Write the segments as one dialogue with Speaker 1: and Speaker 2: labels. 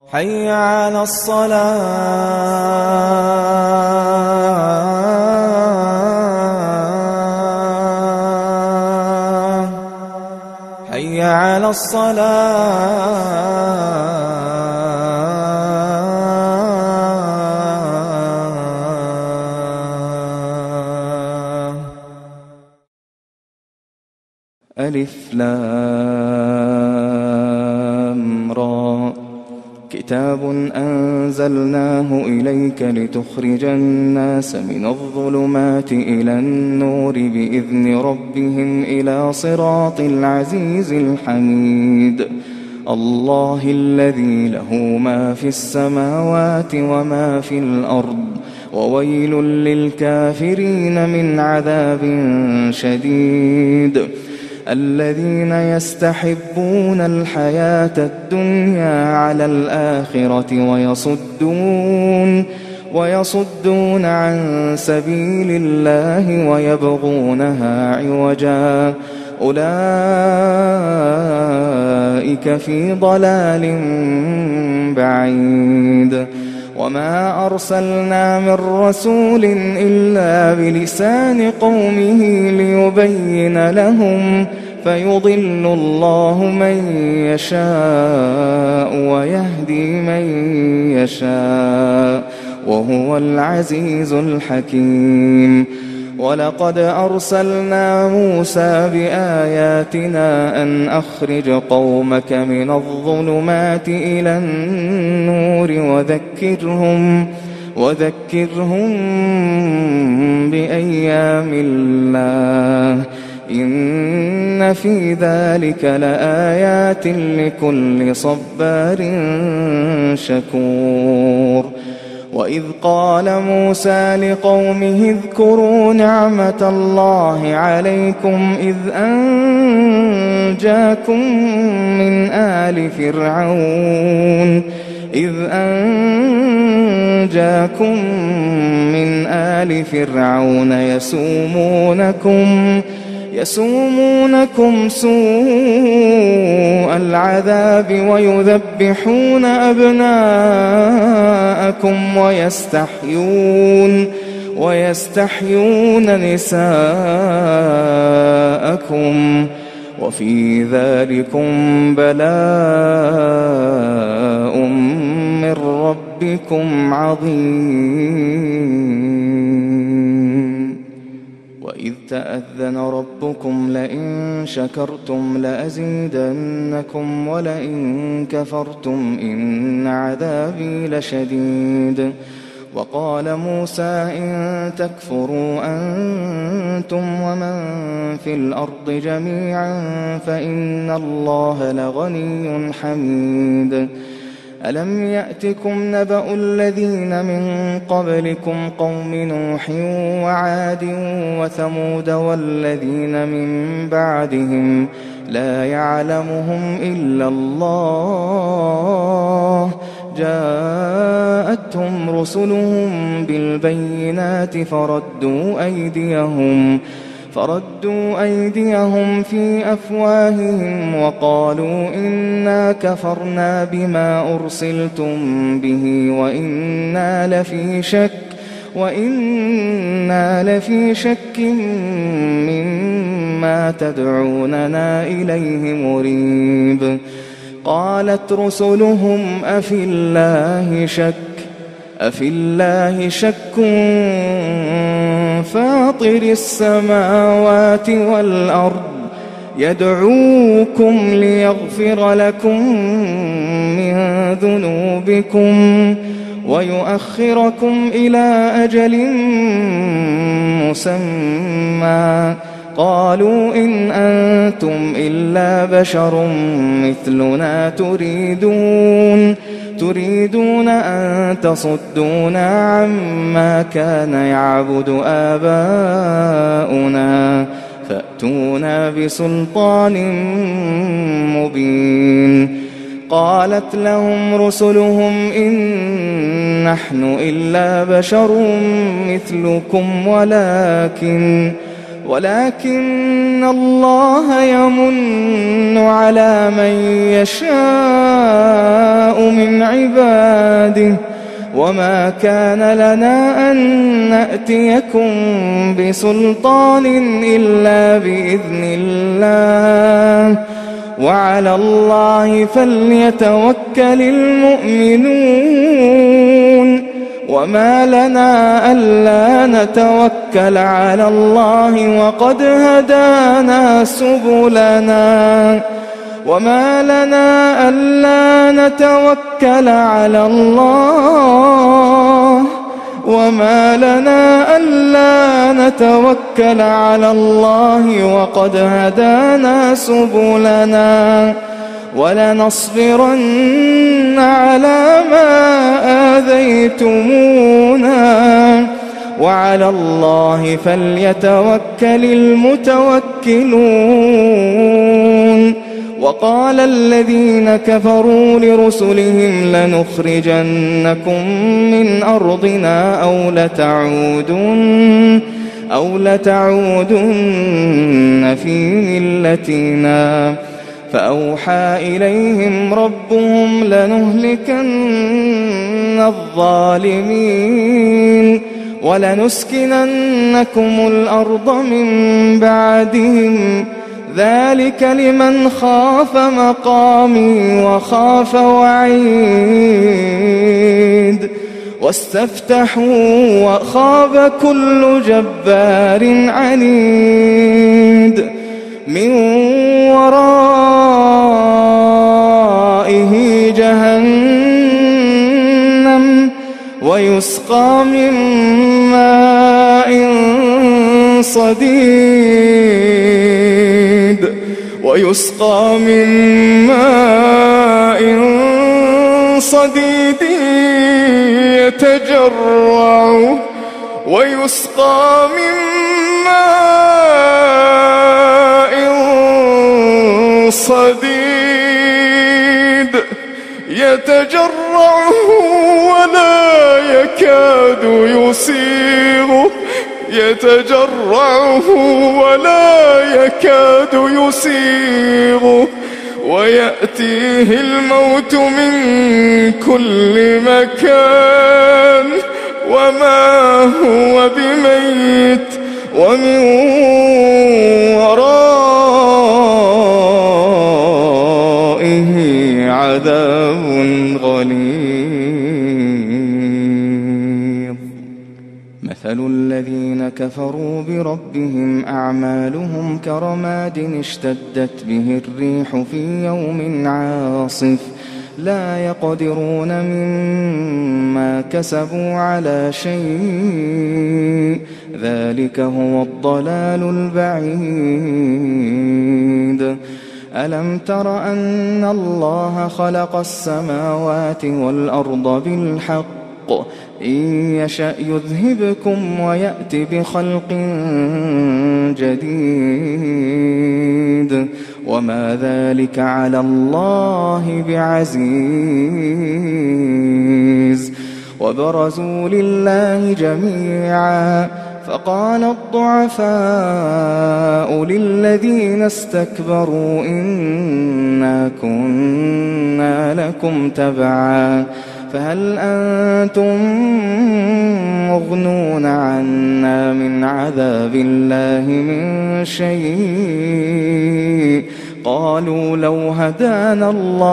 Speaker 1: حي على الصلاة حي على الصلاة. ألف لام را كتاب أنزلناه إليك لتخرج الناس من الظلمات إلى النور بإذن ربهم إلى صراط العزيز الحميد. الله الذي له ما في السماوات وما في الأرض وويل للكافرين من عذاب شديد. الذين يستحبون الحياة الدنيا على الآخرة ويصدون عن سبيل الله ويبغونها عوجا أولئك في ضلال بعيد. وما أرسلنا من رسول إلا بلسان قومه ليبين لهم فيضل الله من يشاء ويهدي من يشاء وهو العزيز الحكيم. ولقد أرسلنا موسى بآياتنا أن أخرج قومك من الظلمات إلى النور وذكرهم بأيام الله إن في ذلك لآيات لكل صبار شكور. وإذ قال موسى لقومه اذكروا نعمة الله عليكم إذ أنجاكم من آل فرعون يسومونكم سوء العذاب ويذبحون أبناءكم ويستحيون نساءكم وفي ذلكم بلاء من ربكم عظيم. وإذ تأذن ربكم لئن شكرتم لأزيدنكم ولئن كفرتم إن عذابي لشديد. وقال موسى إن تكفروا أنتم ومن في الأرض جميعا فإن الله لغني حميد. ألم يأتكم نبأ الذين من قبلكم قوم نوح وعاد وثمود والذين من بعدهم لا يعلمهم إلا الله جاءتهم رسلهم بالبينات فردوا أيديهم في أفواههم وقالوا إنا كفرنا بما أرسلتم به وإنا لفي شك مما تدعوننا إليه مريب. قالت رسلهم أفي الله شك فاطر السماوات والأرض يدعوكم ليغفر لكم من ذنوبكم ويؤخركم إلى أجل مسمى. قالوا إن أنتم إلا بشر مثلنا تريدون أن تصدونا عما كان يعبد آباؤنا فأتونا بسلطان مبين. قالت لهم رسلهم إن نحن إلا بشر مثلكم ولكن الله يمن على من يشاء من عباده عباده وما كان لنا أن نأتيكم بسلطان إلا بإذن الله وعلى الله فليتوكل المؤمنون وما لنا ألا نتوكل على الله وقد هدانا سبلنا وما لنا ألا نتوكل على الله وما لنا ألا نتوكل على الله وقد هدانا سبلنا ولنصبرن على ما آذيتمونا وعلى الله فليتوكل المتوكلون وقال الذين كفروا لرسلهم لنخرجنكم من أرضنا أو لتعودن في ملتنا فأوحى إليهم ربهم لنهلكن الظالمين ولنسكننكم الأرض من بعدهم ذلك لمن خاف مقامي وخاف وعيد واستفتحوا وخاب كل جبار عنيد من ورائه جهنم ويسقى من ماء صديد يتجرعه ولا يكاد يسيغه ويأتيه الموت من كل مكان وما هو بميت ومن ورائه عذاب غليظ مثل الذين كفروا بربهم أعمالهم كرماد اشتدت به الريح في يوم عاصف لا يقدرون مما كسبوا على شيء ذلك هو الضلال البعيد ألم تر أن الله خلق السماوات والأرض بالحق إن يشأ يذهبكم ويأت بخلق جديد وما ذلك على الله بعزيز وبرزوا لله جميعا فقال الضعفاء للذين استكبروا إنا كنا لكم تبعا فهل أنتم مغنون عنا من عذاب الله من شيء قالوا لو هدانا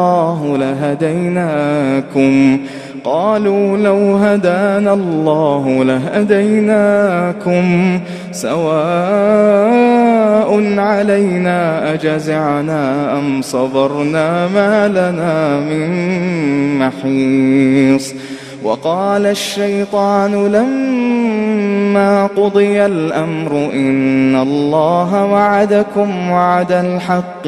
Speaker 1: الله لهديناكم سواء علينا أجزعنا أم صبرنا ما لنا من محيص وقال الشيطان لما قضي الأمر إن الله وعدكم وعد الحق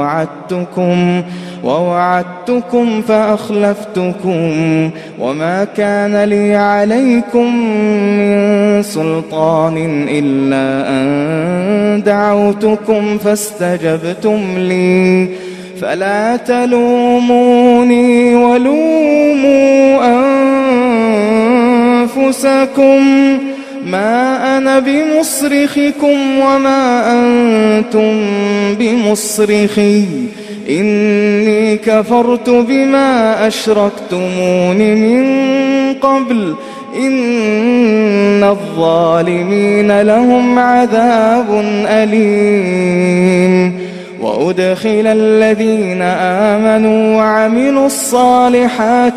Speaker 1: ووعدتكم فأخلفتكم وما كان لي عليكم من سلطان إلا أن دعوتكم فاستجبتم لي فلا تلوموني ولوموا أنفسكم ما أنا بمصرخكم وما أنتم بمصرخي إني كفرت بما أشركتمون من قبل إن الظالمين لهم عذاب أليم وأدخل الذين آمنوا وعملوا الصالحات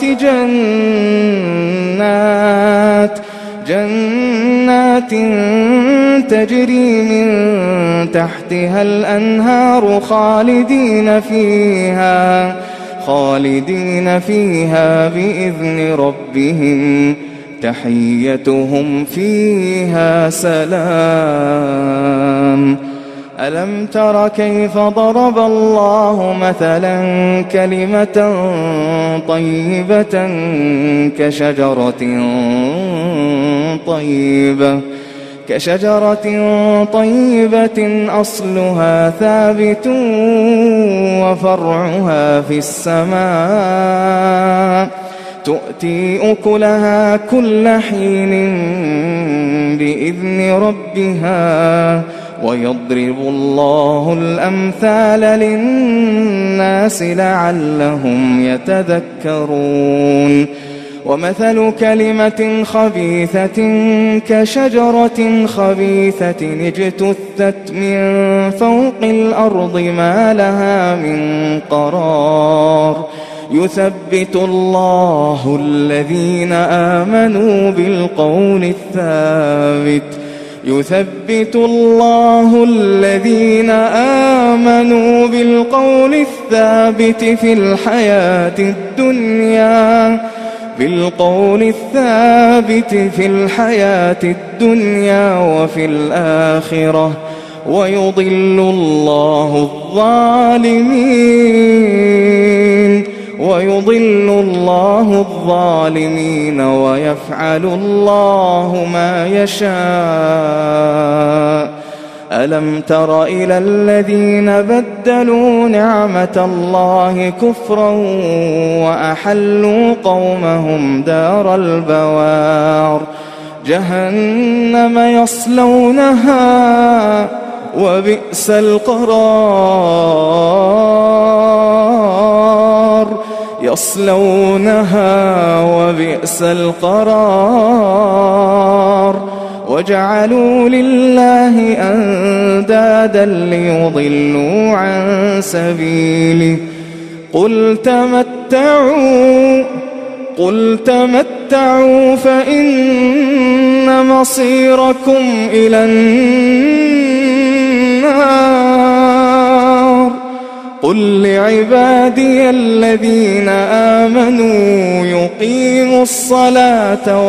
Speaker 1: جنات تجري من تحتها الأنهار خالدين فيها بإذن ربهم تحيتهم فيها سلام. ألم تر كيف ضرب الله مثلا كلمة طيبة كشجرة طيبة أصلها ثابت وفرعها في السماء تؤتي أكلها كل حين بإذن ربها ويضرب الله الأمثال للناس لعلهم يتذكرون. ومثل كلمة خبيثة كشجرة خبيثة اجتثت من فوق الأرض ما لها من قرار يثبت الله الذين آمنوا بالقول الثابت في الحياة الدنيا وفي الآخرة ويضل الله الظالمين ويفعل الله ما يشاء. ألم تر إلى الذين بدلوا نعمة الله كفرا وأحلوا قومهم دار البوار جهنم يصلونها وبئس القرار وجعلوا لله أندادا ليضلوا عن سبيله قل تمتعوا فإن مصيركم إلى النار قل لعبادي الذين آمنوا يقيموا الصلاة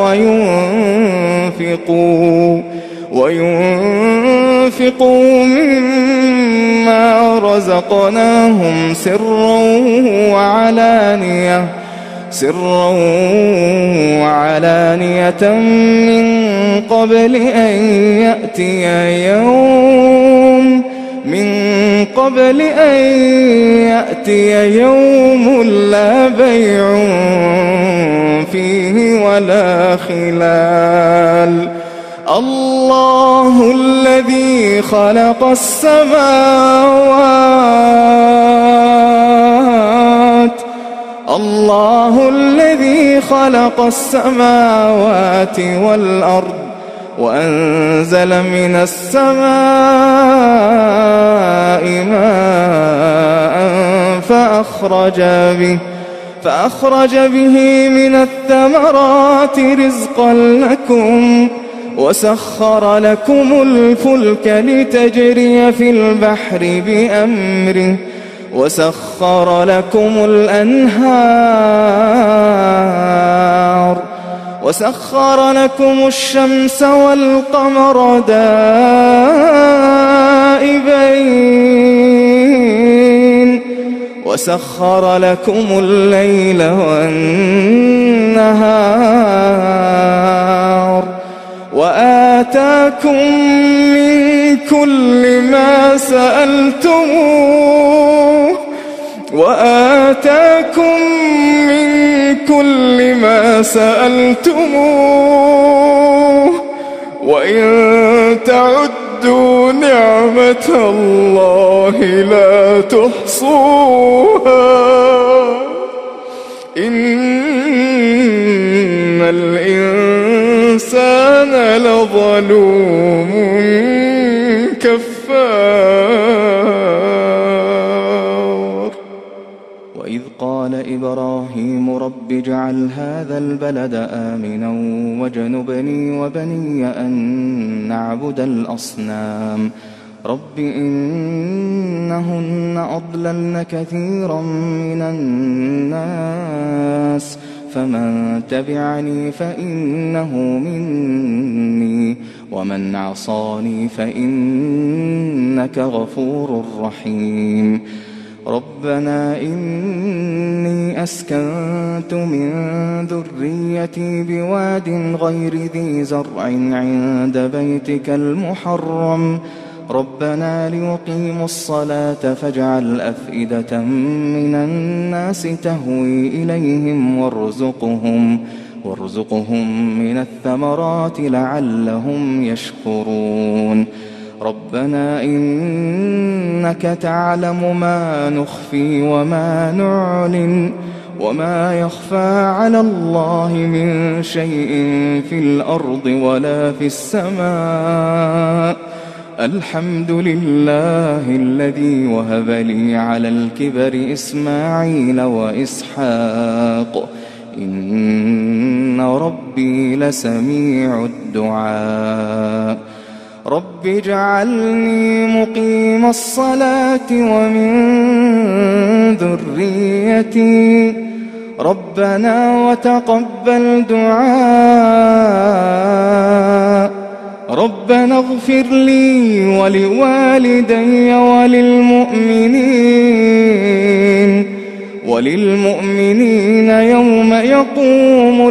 Speaker 1: وينفقوا مما رزقناهم سرا وعلانية من قبل أن يأتي يوم لا بيع فيه ولا خلال. الله الذي خلق السماوات والأرض وأنزل من السماء ماء فأخرج به من الثمرات رزقا لكم وسخر لكم الفلك لتجري في البحر بأمره وسخر لكم الأنهار وسخر لكم الشمس والقمر دائبين وسخر لكم الليل والنهار وآتاكم من كل ما سألتموه وإن تعدوا
Speaker 2: تعدوا نعمة الله لا تحصوها إن الإنسان لظلوم كفار.
Speaker 1: وإذ قال إبراهيم رب اجعل هذا البلد آمنا واجنبني وبني أن نعبد الأصنام رب إنهن أضللن كثيرا من الناس فمن تبعني فإنه مني ومن عصاني فإنك غفور رحيم. ربنا إني أسكنت من ذريتي بواد غير ذي زرع عند بيتك المحرم ربنا ليقيموا الصلاة فاجعل أفئدة من الناس تهوي إليهم وارزقهم من الثمرات لعلهم يشكرون. ربنا إنك تعلم ما نخفي وما نعلن وما يخفى على الله من شيء في الأرض ولا في السماء. الحمد لله الذي وهب لي على الكبر إسماعيل وإسحاق إن ربي لسميع الدعاء. رب اجعلني مقيم الصلاة ومن ذريتي ربنا وتقبل دعاء. ربنا اغفر لي ولوالدي وللمؤمنين يوم يقوم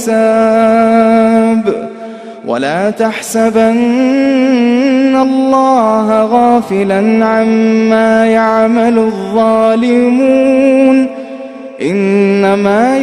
Speaker 1: الحساب. ولا تحسبن الله غافلا عما يعمل الظالمون إنما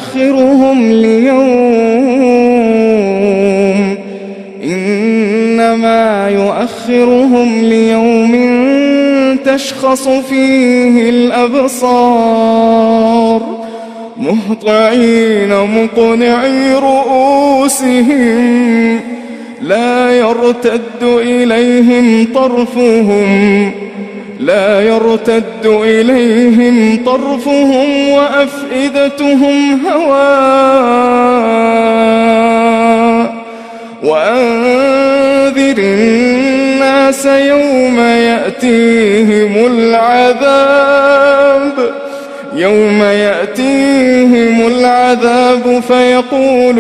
Speaker 1: يؤخرهم ليوم تشخص فيه الأبصار مهطعين مقنعي رؤوسهم لا يرتد إليهم طرفهم وأفئدتهم هواء. وأنذر الناس يوم يأتيهم العذاب فيقول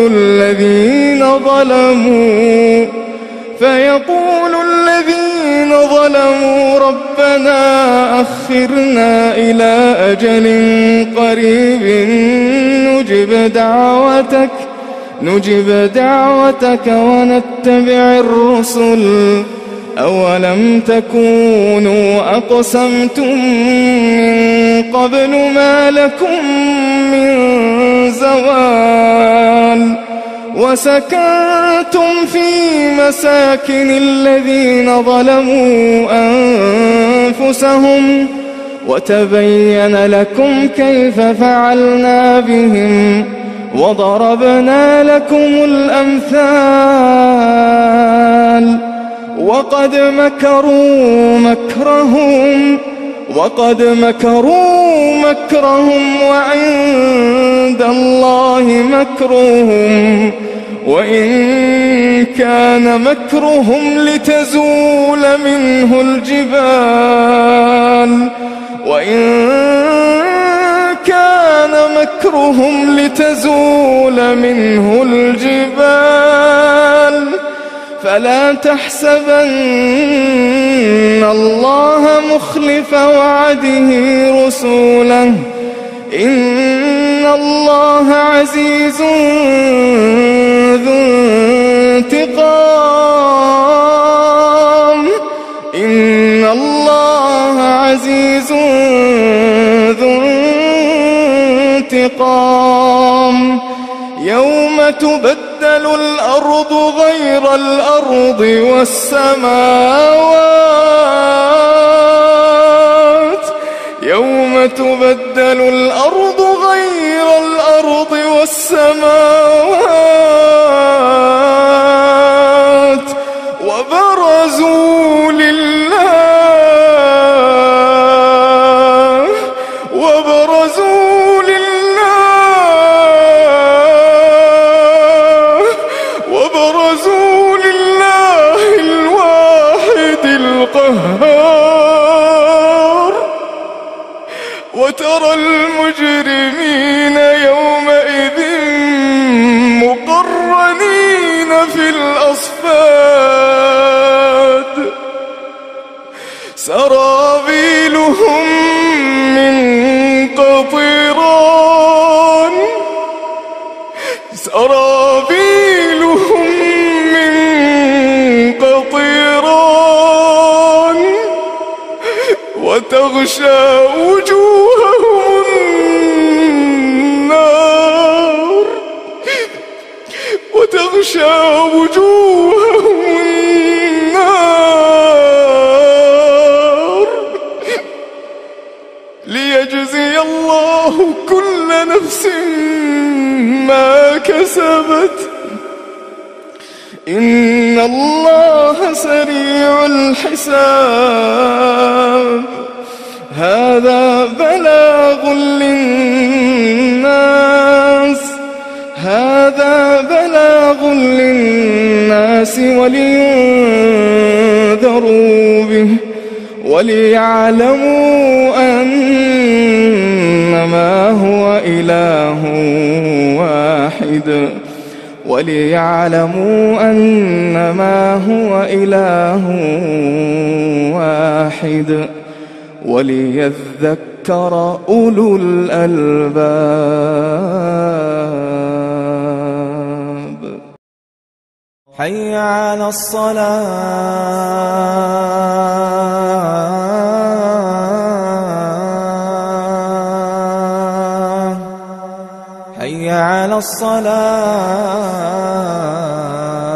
Speaker 1: الذين ظلموا ربنا أخرنا إلى أجل قريب نجب دعوتك ونتبع الرسل أولم تكونوا أقسمتم من قبل ما لكم من زوال وسكنتم في مساكن الذين ظلموا أنفسهم وتبين لكم كيف فعلنا بهم وضربنا لكم الأمثال. وقد مكروا مكرهم وعند الله مكرهم وإن كان مكرهم لتزول منه الجبال فلا تحسبن الله مخلف وعده رسوله إن الله عزيز ذو انتقام
Speaker 2: يوم تبدل الأرض غير الأرض والسماوات يوم تبدل الأرض غير الأرض والسماوات وبرزوا لله الواحد القهار وترى المجرمين يومئذ مقرنين في الأصفاد سرابيلهم من قطران وتغشى وجوههم النار ليجزي الله كل نفس ما كسبت إن الله سريع الحساب هذا بلاغ للناس ولينذروا به وليعلموا أنما هو إله واحد وليذكر أولو الألباب حي على الصلاة